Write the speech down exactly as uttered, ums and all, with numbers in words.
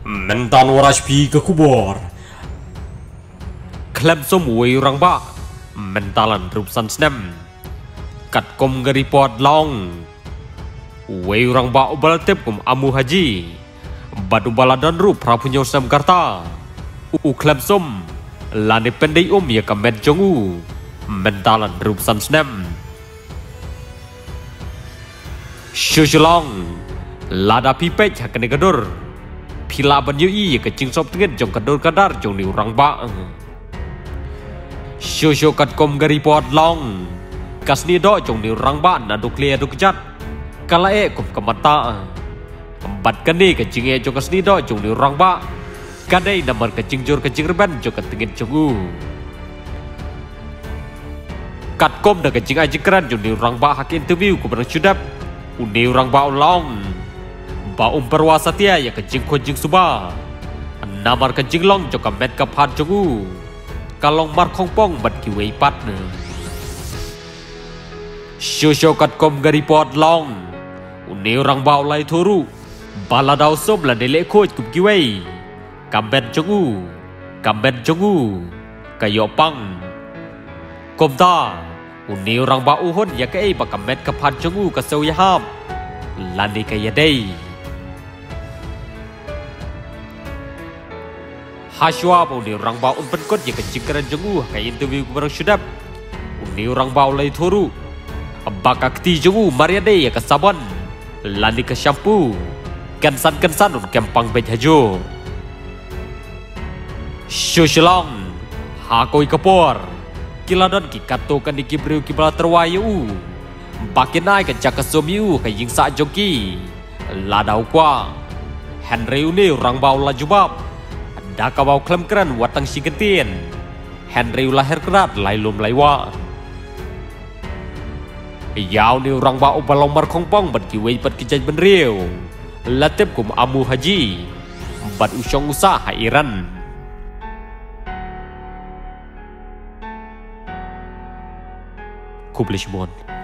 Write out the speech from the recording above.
mentan waras pi ke kubor klem somui orang ba mentalan rupsan snem kat kom report long wei orang ba ubal tep kum amu haji badu baladan rup prapunyo sam karta u klem som lani pendai um ya kamet jongu mentalan rupsan snem Shushulong lada pipet hakane gadur pila banyu i kecing sop tengen jong kadur kadar jong ni urang ba Shushu kat kom gari pot long kasni do jong ni urang ba na du clear du kejat kala e kom kamata empat kani kecing e jong kasni do jong ni urang ba kadai namar kecing jur kecing reban jong ketengin jongu kat kom da kecing aji keran jong ni urang ba hak interview ku barang sudap uni orang ba long ba um perwasatia ya kecing kojing suba namar kecing long joka met kaphat jogu kalong mar khongpong bat ki wei pat ne shosho kat kom gari pot long uni orang ba lai thoru baladau sob la dele khoj kup ki wei kambet jogu kambet jogu kayo pang kom ta uni orang ba uhon ya kai ba kamet kaphat jogu ka seu ya hap lani kaya dei Hashwa uni orang ba un penkot ya kecing keran jogu kai interview ku barang sudap uni orang ba lai thoru abaka kti jogu maria dei ya ka sabon lani ka shampoo kansan kansan un kempang bej hajo shushlong ha koi kapor kiladon ki kato kan di kibriu kibala terwayu bakinai ke jakasomiu ke yingsa joki ladau kwa Henry uni orang bau lajubab da ka bau klem kran watang sigetien Henry lahir kerat lailum laiwa yau ni orang bau balong mar khongpong bat ki wei pat ki jaj benriu latep kum amu haji bat usong usaha Iran Kublish Bon